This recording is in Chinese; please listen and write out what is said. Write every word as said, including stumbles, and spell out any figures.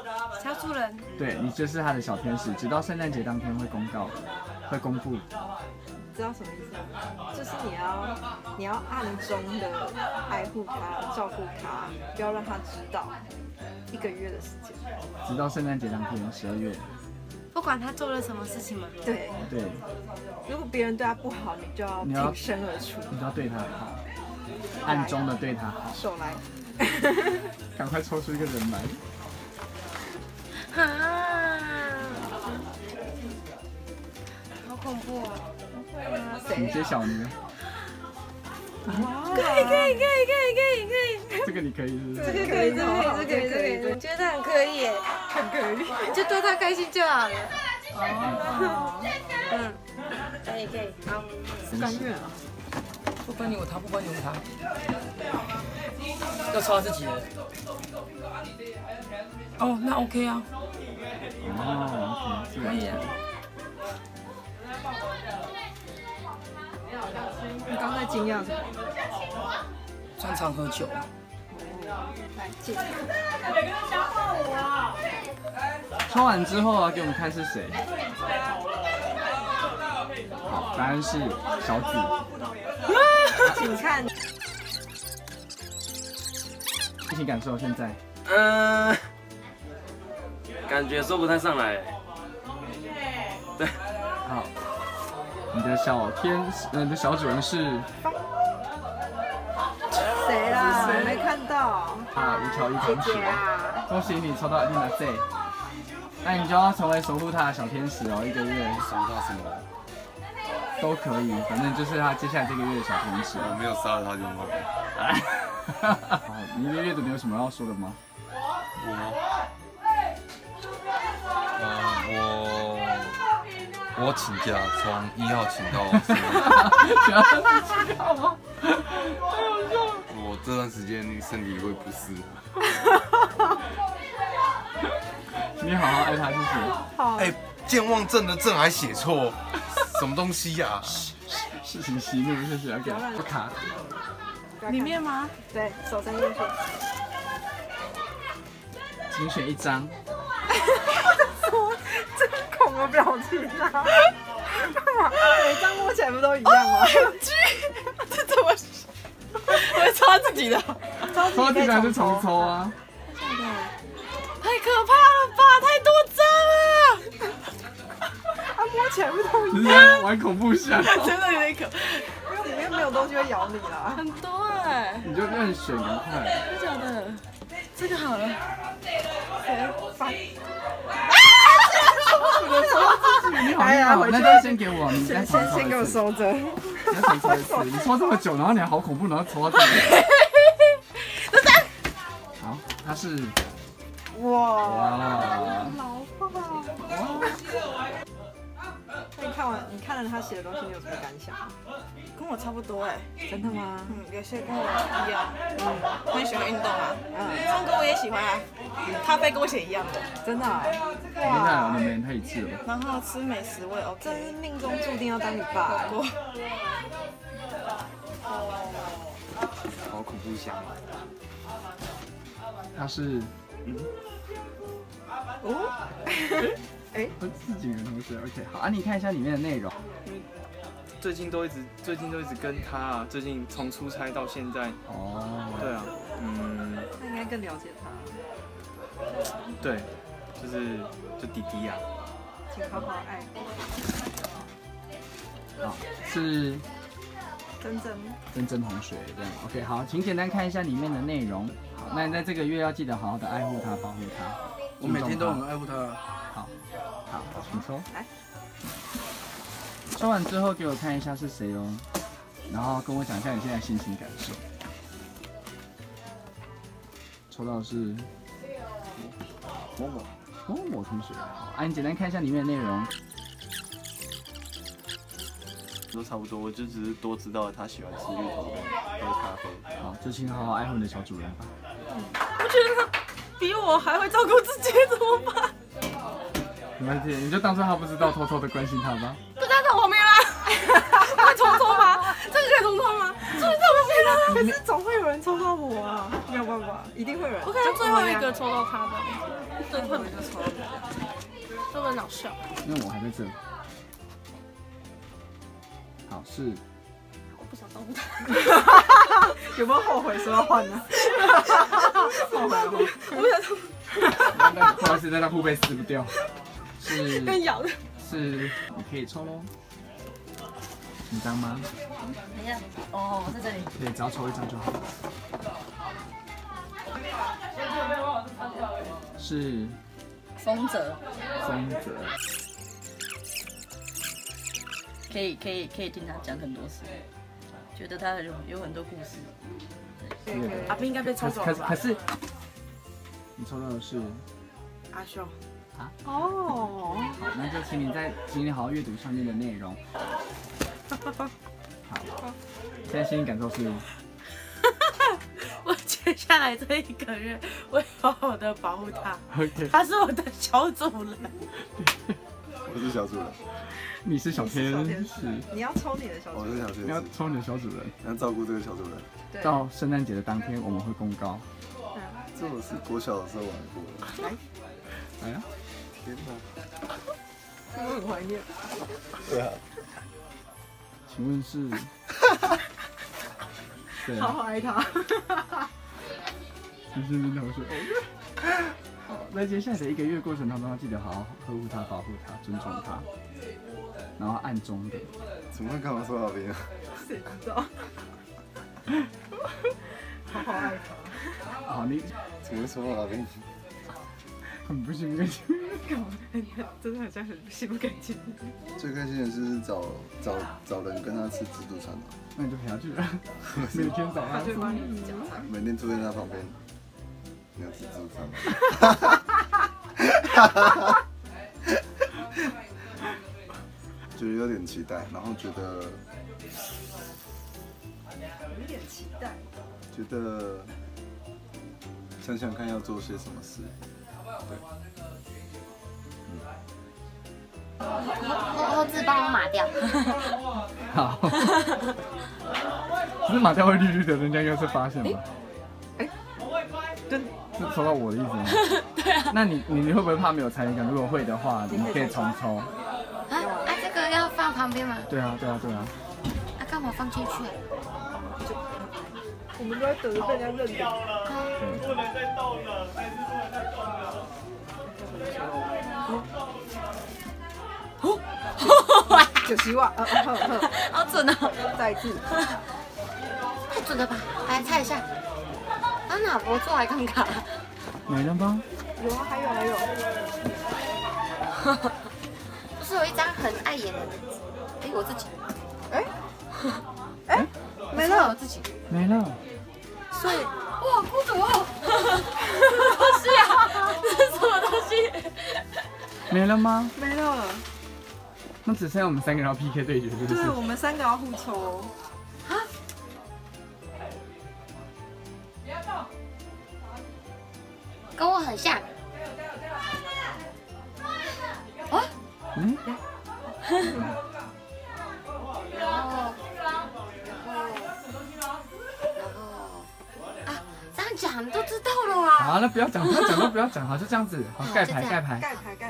小主人。 对你就是他的小天使，直到圣诞节当天会公告，会公布。 知道什么意思吗？就是你要你要暗中的爱护他、照顾他，不要让他知道。一个月的时间， 直到圣诞节当天，十二月。 不管他做了什么事情吗？ 对对。 如果别人对他不好，你就要挺身而出。 你就要对他好，暗中的对他好。 手来。 赶快抽出一个人来。 啊！好恐怖哦！ 请揭晓呢？ 可以可以可以可以可以可以。 这个你可以是不是？ 这个可以，这个可以，这个可以，这个可以。我觉得很可以耶， 很可以。 就逗他开心就好了。 哦。 嗯，可以可以，好。 三月啊。 不关你我他，不关你我他。要抽他自己的。哦，那 OK 啊。 哦 ，OK， 可以啊。 你刚才惊讶什么？ 专长喝酒。 来，进。 抽完之后啊，给我们看是谁。好，答案是小紫。 请看。 一起感受现在。 嗯，感觉说不太上来。对。 好。你的小天使，呃，你的小主人是谁啦？没看到。 啊，吴乔一同学。 啊！ 恭喜你抽到丽娜 Z， 那你就要成为守护他的小天使哦，一个月。 守护他什么？ 都可以，反正就是他接下来这个月的小天使。 我没有杀了他就吗？ 好，你的阅读你有什么要说的吗？ 我吗？嗯，我。我请假，从一号请到四号。 请到吗？ 我这段时间身体会不适。 你好好爱他，谢谢。 好。 哎，健忘症的症还写错，什么东西呀？ 事情息怒，谢谢。OK， 不卡。 里面吗？ 对，手伸进去。 请选一张。 真恐的表情啊！干嘛？每张摸起来不都一样吗？ 这怎么？我会抽他自己的。 抽自己还是重抽啊？ 太可怕了吧！太多张了。 它摸起来不都一样？ 样？ 玩恐怖箱。 真的有点可。 因为里面没有东西会咬你啦。 很多哎。 你就任选，赶快。 真的假的？这个好了。 谁翻？ 你好厉害，那就先给我，你先先先给我收着。 你再重抽一次，你抽这么久，然后你还好恐怖，然后抽到这里。好，他是。 哇！ 哇！ 老爸。那你看完，你看了他写的东西，你有什么感想？ 跟我差不多哎。 真的吗？ 嗯，有些跟我一样。嗯，很喜欢运动啊。嗯，唱歌我也喜欢啊。咖啡跟我写一样的。 真的。 哇！你们太一致了。 然后吃美食我也 OK。 真是命中注定要当你爸。 好恐怖箱啊！ 他是。嗯。 哦。哎， 自己人同学 ，OK， 好啊，你看一下里面的内容。 最近都一直，最近都一直跟他啊，最近从出差到现在。 哦。对啊，嗯。 他应该更了解他。 对，就是就弟弟啊。 请好好爱。 好，是。 珍珍。珍珍同学这样 ，OK， 好，请简单看一下里面的内容。好，那你在这个月要记得好好的爱护他，保护他。 我每天都很爱护他。 好，好，请抽。 来。 抽完之后给我看一下是谁哦，然后跟我讲一下你现在心情感受。抽到的是某某某某同学，好，啊，你简单看一下里面的内容。 都差不多，我就只是多知道了他喜欢吃芋头跟喝咖啡。 好，就请好好爱护你的小主人吧。 我觉得他比我还会照顾自己，怎么办？ 没关系，你就当做他不知道，偷偷的关心他吧。 不在他旁边啦，会冲冲吗？这个可以冲冲吗？所以在旁边可是总会有人抽到我啊，没有办法，一定会有人。 我可能最后一个抽到他的，对， 会不会就抽到你？ 都很搞笑。 因为我还在这。好，是我不想照顾他。 有没有后悔说要换呢？后悔后悔。 我不想照顾。 不好意思，在那护背撕不掉。是跟咬的。 是，你可以抽喽。紧张吗？ 等一下，哦，我在这里。 对，只要抽一张就好。是丰泽， 丰泽。 可以可以可以听他讲很多事，觉得他有有很多故事。阿斌应该被抽走了吧？ 可是你抽到的是阿秀。 啊哦， 好，那就请你在今天好好阅读上面的内容。好，现在心理感受是？ 我接下来这一个月会好好的保护他。 OK， 他是我的小主人。 我是小主人， 你是小天使， 你要抽你的小主人。 我是小天你要使， 抽你的小主人。 你要照顾这个小主人。 对。 到圣诞节的当天，我们会公告。 这我是国小的时候玩过的。 来呀！ 天哪！ 我很怀念。 对啊。 请问是？对好好爱他。 你是名同学。好，在接下来的一个月过程当中，要记得好好呵护他、保护他、尊重他，然后暗中的。 怎么会干嘛说老兵啊？ 谁知道？好好爱他。 好，你怎么会说老兵？ 很不心不甘情不愿。 干嘛？真的好像很心不甘情不愿。 最开心的是找找找人跟他吃自助餐， 那你就陪他去了，每天找他吃。 每天住在他旁边，你要吃自助餐。觉得有点期待，然后觉得有点期待。 觉得想想看要做些什么事。对， 后后置帮我码掉。 好，只是马掉会绿绿的，人家应该是发现吧？ 哎，真是抽到我的意思吗？对啊。那你你会不会怕没有参与感？如果会的话，你可以重抽。 啊啊，这个要放旁边吗？ 对啊，对啊，对啊。 啊，干嘛放进去？ 我们都在等着被人家认领。 不能再动了，还是不能再动了。 九希望，呃，呵呵， 好准哦！ 再一次， 太准了吧？来猜一下。啊，哪不做还看卡？ 没了吗？ 有啊，还有还有。 不是有一张很碍眼的？哎，我自己。 哎，哎，没我了， 自己。 没了。 所以， 哇，公主哦！ 什么东西啊？这是什么东西？ 没了吗？ 没了。 那只剩下我们三个人要 P K 对决，是不是？ 对，我们三个要互抽。 啊？跟我很像。啊？ 嗯？ 然后，然后，然后，啊，这样讲都知道了啊。 好，那不要讲，不要讲都不要讲，好，就这样子，好，盖牌，盖牌。 盖牌，盖